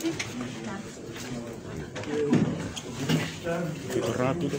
Muito rápido.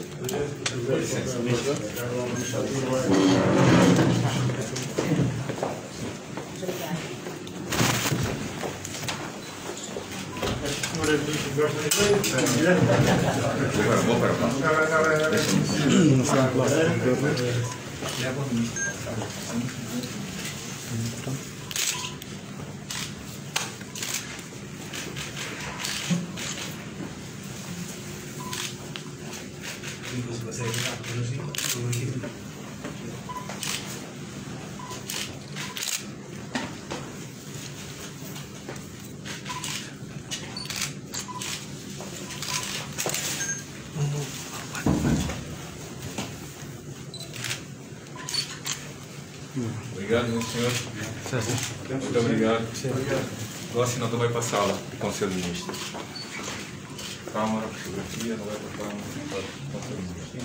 Obrigado, meu senhor. Muito obrigado. O assinador vai para a sala do Conselho de Ministros. Câmara, fotografia, não vai para a Câmara, para o Conselho de Ministros.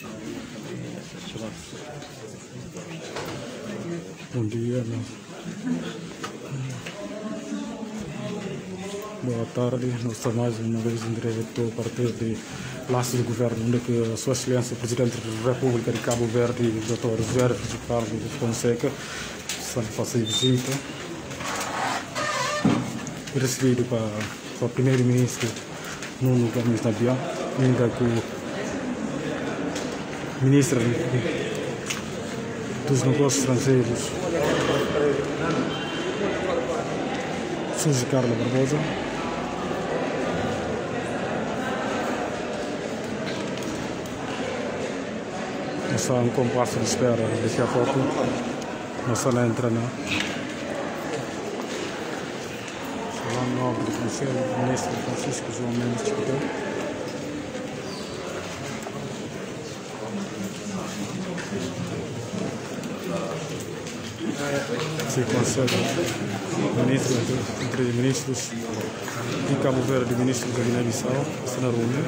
Bom dia. Boa tarde. Nós estamos mais uma vez em direto a partir de Palácio do Governo, onde que a Sua Excelência, o Presidente da República de Cabo Verde, o Dr. José Carlos Fonseca, estão a fazer visita. Recebido para o Primeiro-Ministro Nuno Gomes Nabião, ainda com o Ministro dos Negócios Estrangeiros, Suzy Carla Barbosa. Nós estamos em compasso de espera, daqui a pouco nós sala entra na Salão Nobre do Conselho, o Ministro Francisco João Mendes Chicotão. Se Conselho, Ministro entre Ministros de Cabo Verde e Ministro da Guiné-Bissau, está na reunião.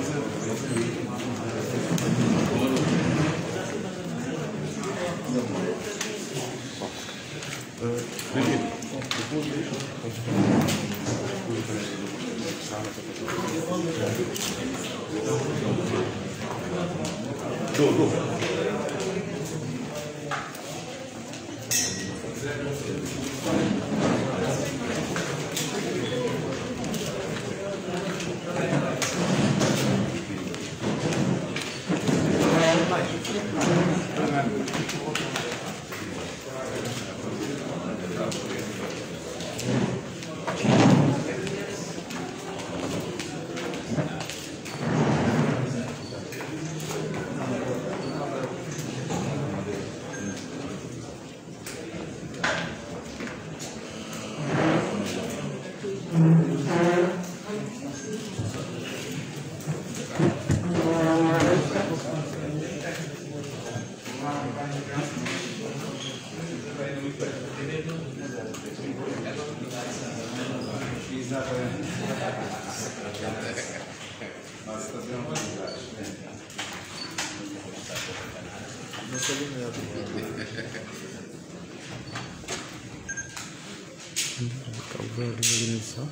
Cabo Verde, Guiné-Bissau.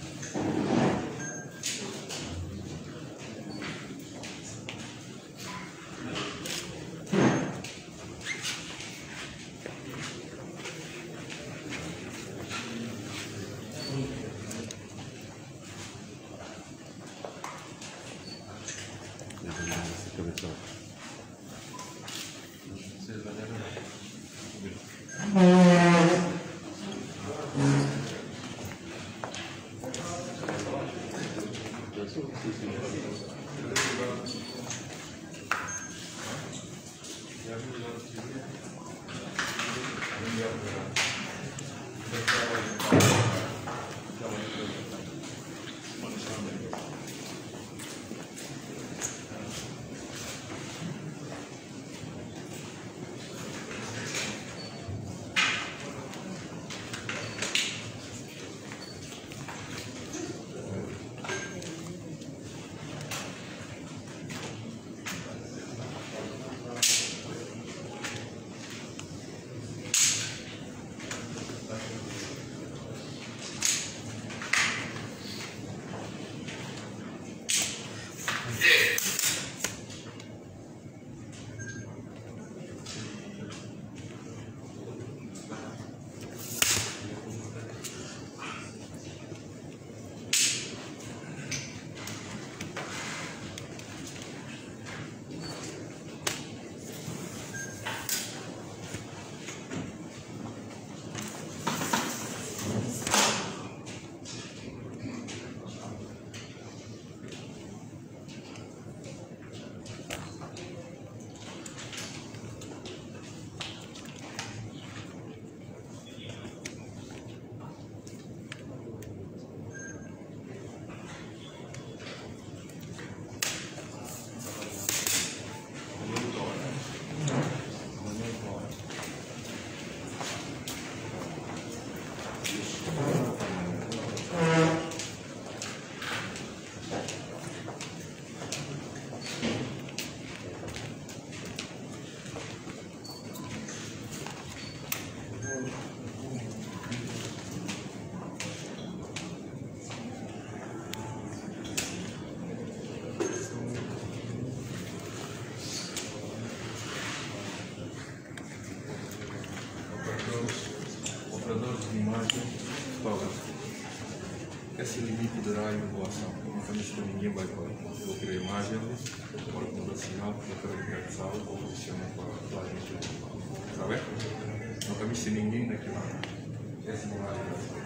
esse limite poderá ir em doação. Não comissão ninguém vai para outra imagem, para o sinal, para o de sala, ou posiciona para a imagem. Sabe? Não comissão ninguém naquele lado. Esse não é.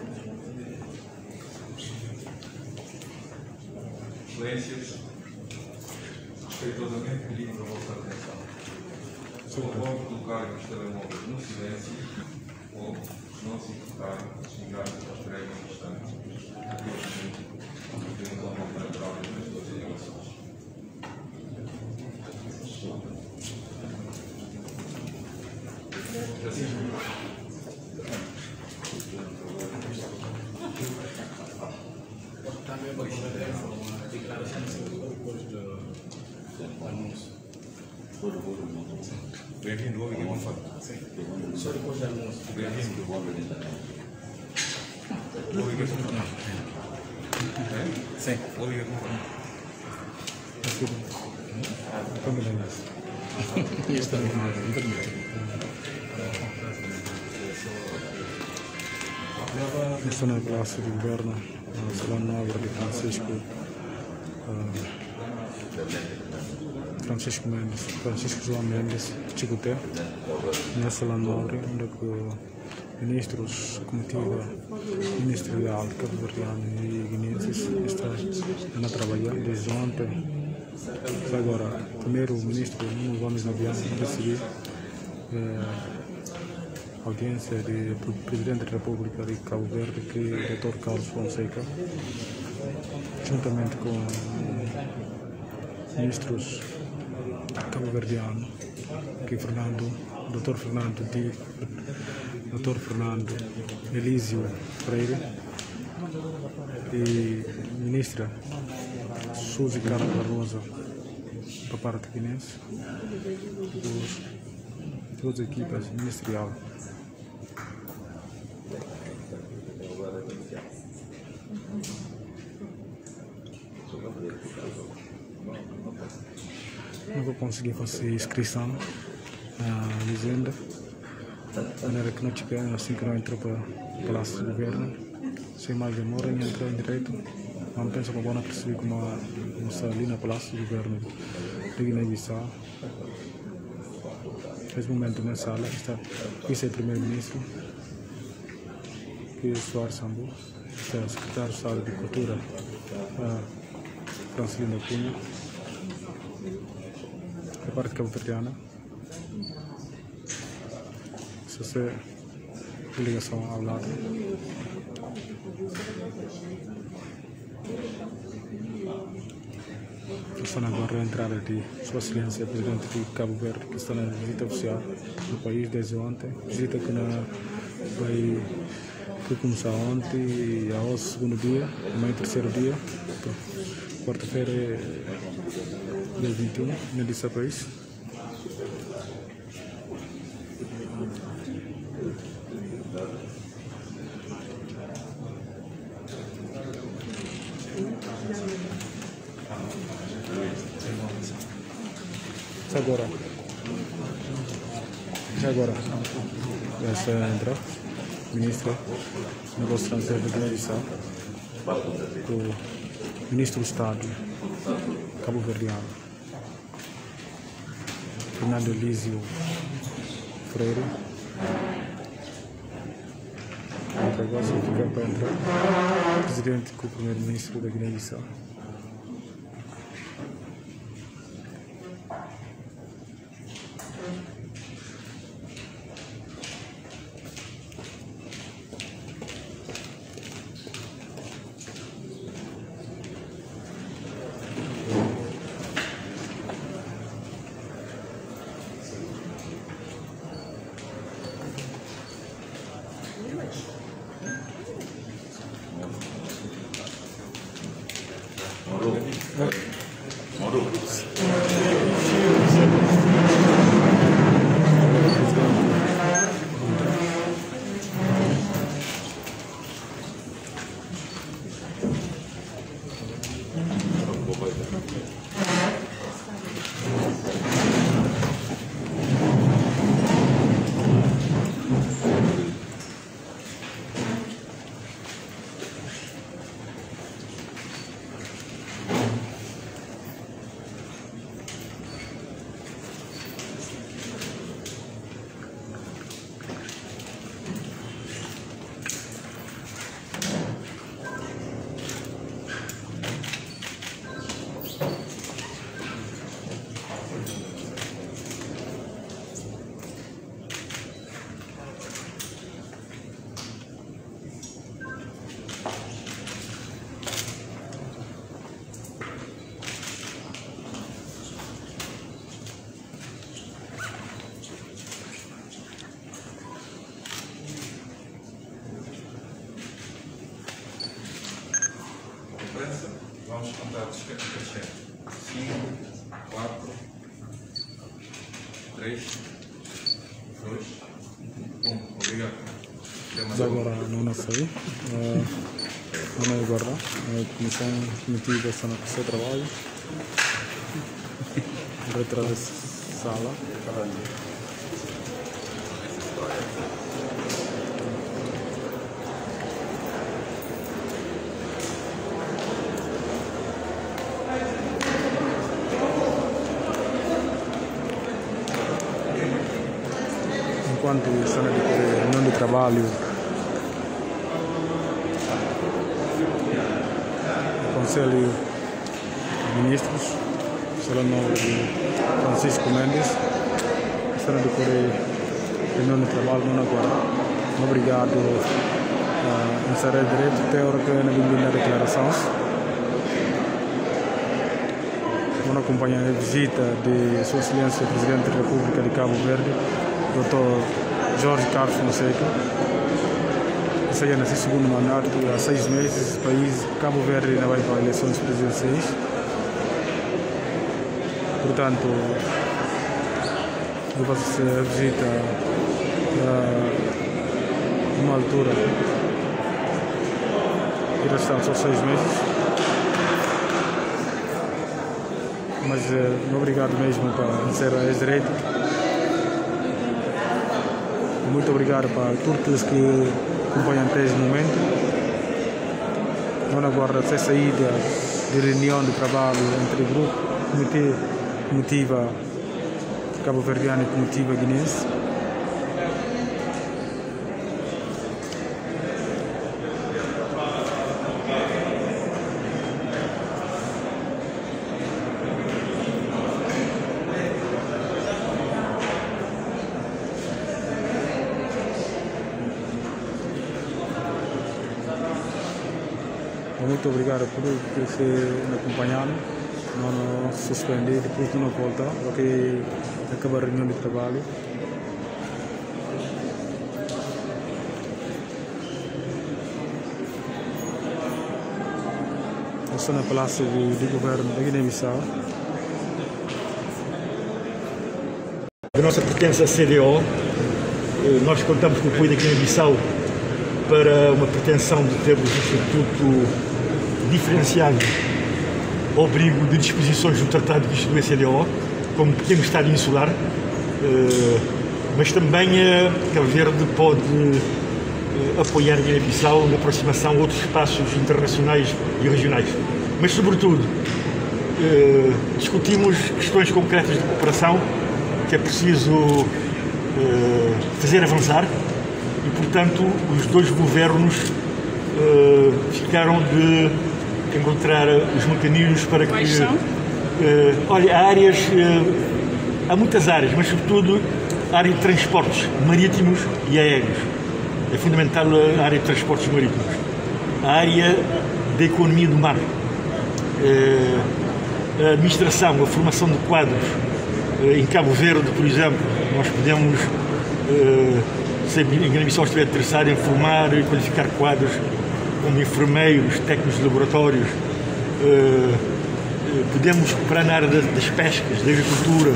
Silêncios. Respeitosamente pedimos a vossa atenção. Vamos colocar os telemóveis no silêncio ou não se tocarem, xingarem para os treinos instantes. Temos a mão natural das duas gerações. Também para poder uma declaração depois do almoço. Bem-vindo, ouve que vamos falar. Só depois do almoço. Bem-vindo. Ouve que vamos falar. Sim. Ouve que vamos falar. Está Esta é a classe de governo, a sala nova de Francisco João Mendes, Chicoté, na sala nova, onde ministros, comitiva ministerial de Cabo Verdeano e guineenses estão a trabalhar desde ontem. Agora, primeiro o ministro Nuno Gomes Nabiano receber audiência do Presidente da República de Cabo Verde, que é o Dr. Carlos Fonseca, juntamente com ministros cabo-verdianos, que Dr. Fernando Elísio Freire e ministra Suzy Carla Barroso, da parte guinense, todas as equipas ministeriais. Não vou conseguir fazer inscrição na legenda, de maneira que não cheguem assim que não entrou para o Palácio do Governo. Sem mais demora em entrar em direito, não penso que vou perceber como está ali no Palácio do Governo de Guiné-Bissau. Nesse momento na sala está o vice-primeiro-ministro, que é Soares Sambu, está o secretário de Estado de Cultura, Francelina Cunha, da parte cabo-verdiana, essa é a delegação ao lado. Estão agora a entrada de Sua Excelência Presidente de Cabo Verde, que está na visita oficial no país desde ontem, visita que começou ontem e ao segundo dia, amanhã terceiro dia, quarta-feira dia 21, nesse país. Já agora, essa entra, ministra do Negócio Estrangeiro da Guiné-Bissau, o ministro do Estado cabo-verdiano, Fernando Elísio Freire. Agora só fica para entrar o presidente com o primeiro-ministro da Guiné-Bissau. imprensa, vamos contar crescendo. 5, 4, 3, 2, 1. Obrigado. Mas agora não sei. Não é agora. A comissão comitiva está no seu trabalho. Retrás da sala. Enquanto está na reunião de trabalho, o Conselho de Ministros, solenado de Francisco Mendes, está na reunião de trabalho não agora. Obrigado a encerrar direito teórico na bem-vinda declaração. Vamos acompanhar a visita de Sua Excelência o Presidente da República de Cabo Verde, Dr. Jorge Carlos Fonseca. Esse é nesse segundo mandato, há 6 meses, o país Cabo Verde ainda vai para eleições presidenciais. Portanto, eu faço a visita numa altura que já estão só 6 meses. Mas obrigado mesmo para ser a ex-direito. Muito obrigado para todos que acompanham até esse momento. Não agora essa saída de reunião de trabalho entre o grupo, comitê, comitiva cabo-verdiana e comitiva guinense. Muito obrigado por se acompanhar, não suspender, depois não voltar, porque acaba a reunião de trabalho. Eu estou na Palácio do Governo da Guiné-Bissau. A nossa pertence à CDO, nós contamos com o apoio da Guiné-Bissau para uma pretensão de termos um estatuto diferenciado ao abrigo de disposições do Tratado de Vista do ECDO, como pequeno Estado insular, mas também Cabo Verde pode apoiar a Guiné-Bissau na aproximação a outros espaços internacionais e regionais. Mas, sobretudo, discutimos questões concretas de cooperação que é preciso fazer avançar e, portanto, os dois governos ficaram de encontrar os mecanismos para que... Quais são? Olha, há muitas áreas, mas sobretudo a área de transportes marítimos e aéreos. É fundamental a área de transportes marítimos. A área da economia do mar. A administração, a formação de quadros. Em Cabo Verde, por exemplo, nós podemos, se a Guiné-Bissau estiver interessada em formar e qualificar quadros como enfermeiros, técnicos de laboratórios, podemos cooperar na área das pescas, da agricultura,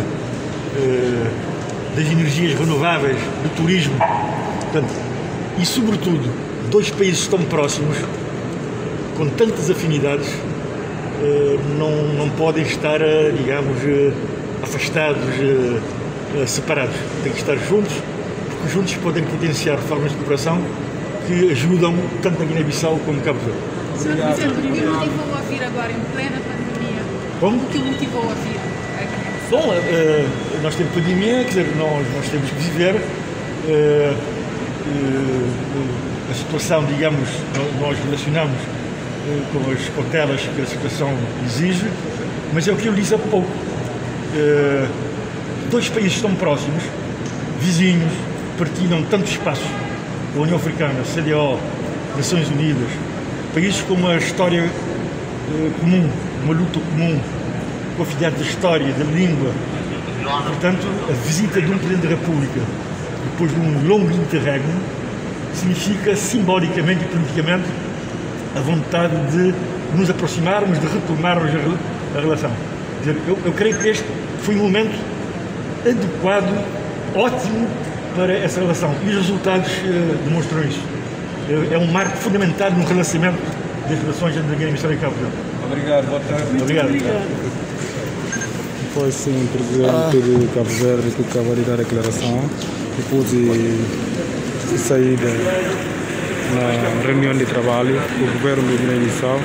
das energias renováveis, do turismo. Portanto, e, sobretudo, dois países tão próximos, com tantas afinidades, não podem estar, digamos, afastados, separados. Têm que estar juntos, porque juntos podem potenciar formas de cooperação que ajudam tanto a Guiné-Bissau como Cabo Verde. Sr. Presidente, o que motivou a vir agora em plena pandemia? Como? O que motivou a vir? Bom, nós temos pandemia, quer dizer, nós temos que viver a situação, digamos, nós relacionamos com as cautelas que a situação exige, mas é o que eu disse há pouco. Dois países tão próximos, vizinhos, partilham tanto espaço, a União Africana, a CDO, Nações Unidas, países com uma história comum, uma luta comum, com a afinidade da história, da língua. Portanto, a visita de um Presidente da República, depois de um longo interregno, significa simbolicamente e politicamente a vontade de nos aproximarmos, de retomarmos a relação. Quer dizer, eu creio que este foi um momento adequado, ótimo para essa relação e os resultados demonstram isso. É um marco fundamental no relacionamento das relações entre a Guiné-Bissau e Cabo Verde. Obrigado, boa tarde. Obrigado. Foi sim o presidente de Cabo Verde que acabou de dar a declaração depois de sair na reunião de trabalho do governo de Guiné-Bissau.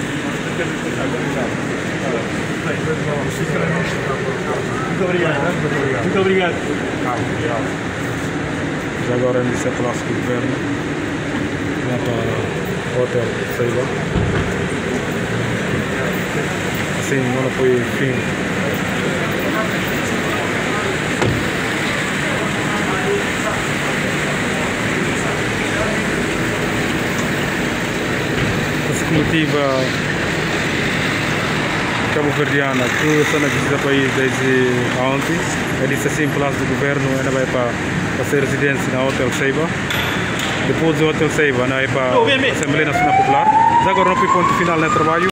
Muito obrigado. Muito obrigado. Já agora ele disse a classe do governo lá para o Hotel Ceiba. Assim, não foi fim. A comitiva cabo-verdiana que está na visita do país desde ontem, ele disse assim, Palácio do Governo, ela vai para fazer residência na Hotel Ceiba. Depois do Hotel Ceiba, ela vai para a Assembleia Nacional Popular. Já agora não foi ponto final no trabalho.